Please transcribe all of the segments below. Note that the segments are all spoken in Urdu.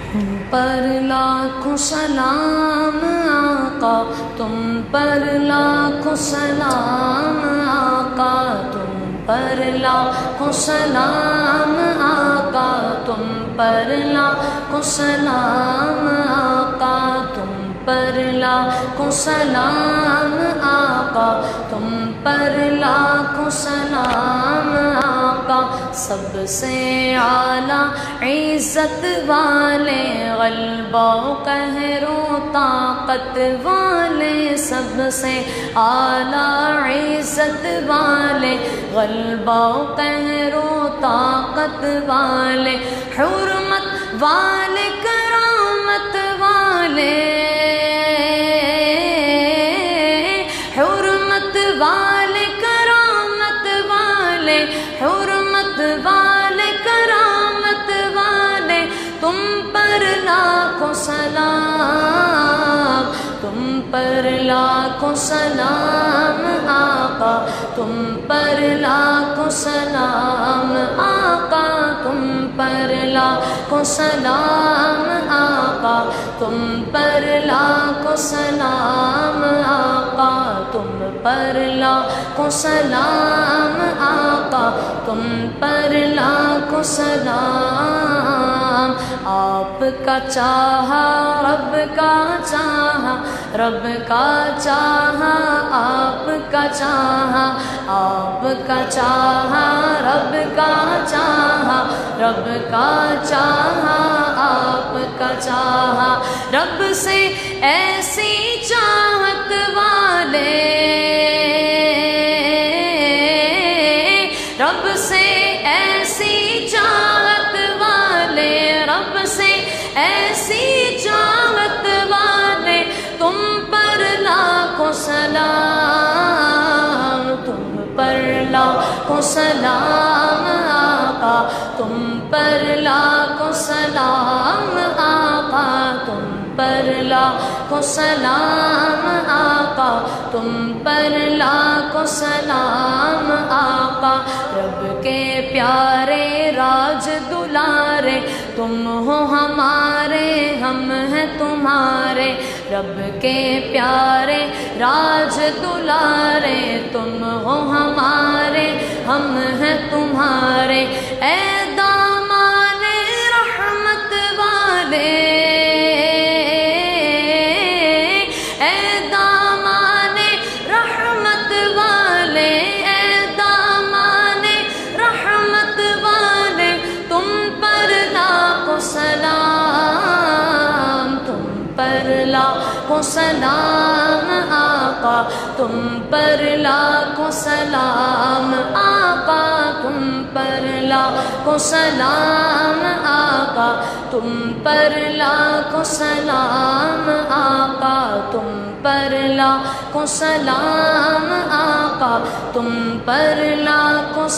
پر لاکھوں سلام آقا، تم پر لاکھوں سلام آقا، تم پر لاکھوں سلام آقا، تم پر لاکھوں سلام آقا، تم پر لاکھوں سلام آقا، تم پر لاکھوں سلام آقا۔ سب سے اعلیٰ عزت والے، غلبہ و قہر و طاقت والے، سب سے اعلیٰ عزت والے، غلبہ و قہر و طاقت والے، حرمت والے، کرامت والے، حرمت والے، کرامت والے، حرمت والے، کرامت والے، تم پر لاکھوں سلام، تم پر لاکھوں سلام آقا، تم پر لاکھوں سلام آقا، تم پر لاکھوں سلام آقا، تم پر لاکھوں سلام آقا، تم پر لاکھوں سلام آقا، تم پر لاکھوں سلام۔ آپ کا چاہا رب کا چاہا، رب کا چاہا آپ کا چاہا، آپ کا چاہا رب کا چاہا، رب کا چاہا آپ کا چاہا، رب سے ایسی چاہت والے، رب سے ایسی چاہت والے، رب سے ایسی چاہت والے، تم پر لاکھوں سلام، تم پر لاکھوں سلام آقا، تم پر لاکھوں سلام آقا، تم پر لاکھوں سلام آقا، تم پر لاکھوں سلام آقا۔ رب کے پیارے راج دلارے، تم ہو ہمارے، ہم ہیں تمہارے، رب کے پیارے راج دلارے، تم ہو ہمارے، ہم ہیں تمہارے، اے دامان رحمت والے، اے دامان رحمت والے، اے دامان رحمت والے، تم پر لاکھوں سلام، تم پر لاکھوں سلام آقا، تم پر لاکھوں سلام آقا، تم پر لاکھوں سلام آقا، تم پر لاکھوں سلام آقا، تم پر لاکھوں سلام آقا، تم پر لاکھوں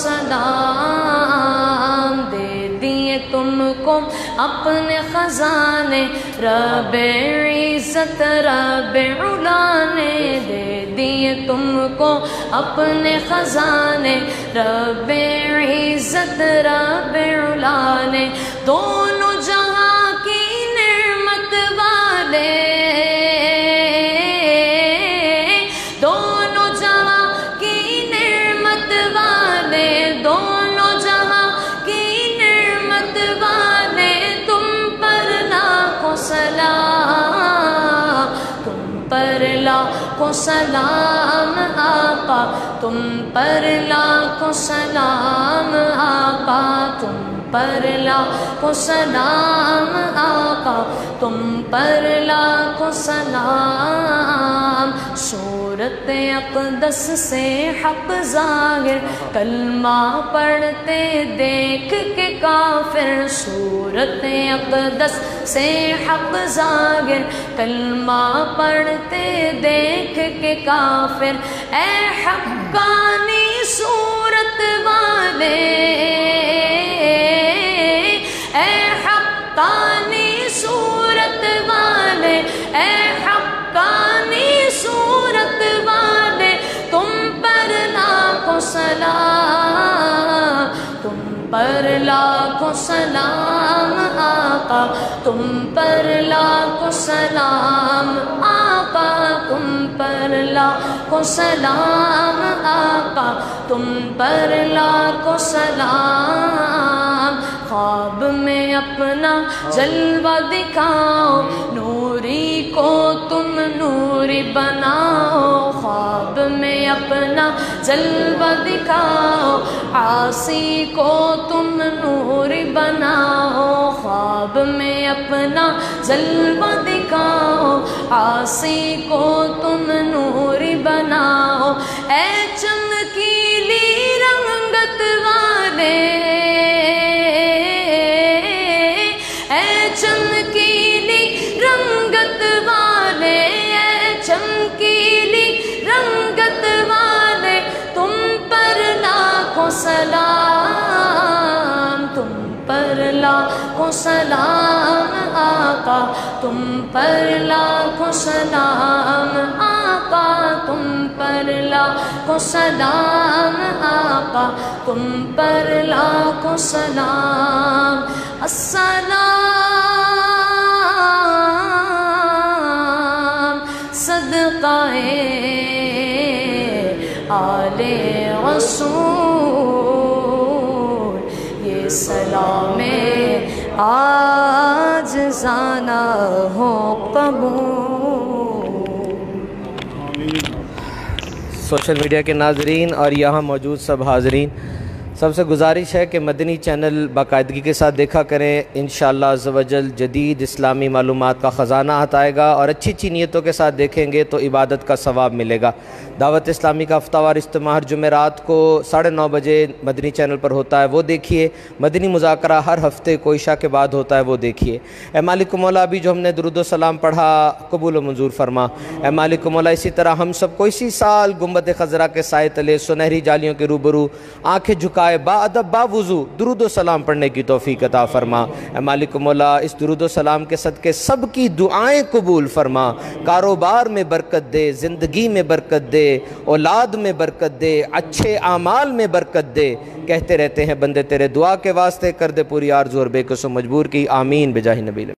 سلام۔ دے دیے تم کو اپنے خزانے، رب عزت رب علا نے، دے دیے تم کو اپنے خزانے، رب عزت رب علا نے، دونوں جہاں کی نعمت والے، دونوں جہاں کی نعمت والے، دونوں جہاں کی نعمت والے، تم پر لاکھوں سلام، تم پر لاکھوں سلام آقا، تم پر لاکھوں سلام آقا، تم پر لاکھوں سلام آقا، تم پر لاکھوں سلام۔ صورت اقدس سے حق ظاہر، کلمہ پڑھتے دیکھ کے کافر، صورت اقدس سے حق ظاہر، کلمہ پڑھتے دیکھ کے کافر، اے حقانی صورت والے، اے حقانی صورت والے، اے حقانی صورت والے، تم پر لاکھوں سلام، تم پر لاکھوں سلام آقا، آقا تم پر لاکھوں سلام آقا تم پر لاکھوں سلام آقا تم پر لاکھوں سلام خواب میں اپنا جلوہ دکھاؤ نوری کو تم نوری بناؤ خواب میں اپنا جلوہ دکھاؤ عاصی کو تم نوری بناؤ خواب میں اپنا جلوہ دکھاؤ عاصی کو تم نوری بناؤ اے چمکیلی رنگت والے اے چمکیلی رنگت والے اے چمکیلی رنگت والے تم پر لاکھوں سلام تم پر لاکھوں سلام آقا تم پر لاکھوں سلام آقا تم پر لاکھوں سلام آقا تم پر لاکھوں سلام السلام صدقہ آل رسول یہ سلام آج زانا ہو قبول۔ سوشل میڈیا کے ناظرین اور یہاں موجود سب حاضرین، سب سے گزارش ہے کہ مدنی چینل باقاعدگی کے ساتھ دیکھا کریں۔ انشاءاللہ عز و جل جدید اسلامی معلومات کا خزانہ آئے گا، اور اچھی اچھی نیتوں کے ساتھ دیکھیں گے تو عبادت کا ثواب ملے گا۔ دعوت اسلامی کا ہفتہ وار اجتماع ہر جمعرات کو 9:30 بجے مدنی چینل پر ہوتا ہے، وہ دیکھیے۔ مدنی مذاکرہ ہر ہفتے کو عشاء کے بعد ہوتا ہے، وہ دیکھیے۔ اے مالک مولا، ابھی جو ہم نے درود و سلام پڑھا قبول و منظور فرما۔ اے مالک مولا، اسی طرح ہم سب کو اسی سال گنبد خضرا کے سائے تلے سنہری جالیوں کے روبرو آنکھیں جھکائے با ادب با وضو درود و سلام پڑھنے کی توفیق عطا فرما۔ اے مالک مولا، اس درود و سلام کے صدقے سب کی دعائیں قبول فرما۔ کاروبار میں برکت دے، زندگی میں برکت دے، اولاد میں برکت دے، اچھے اعمال میں برکت دے۔ کہتے رہتے ہیں بندے تیرے، دعا کے واسطے کر دے پوری آرزو اور بے قصو مجبور کی، آمین بجاہ نبی۔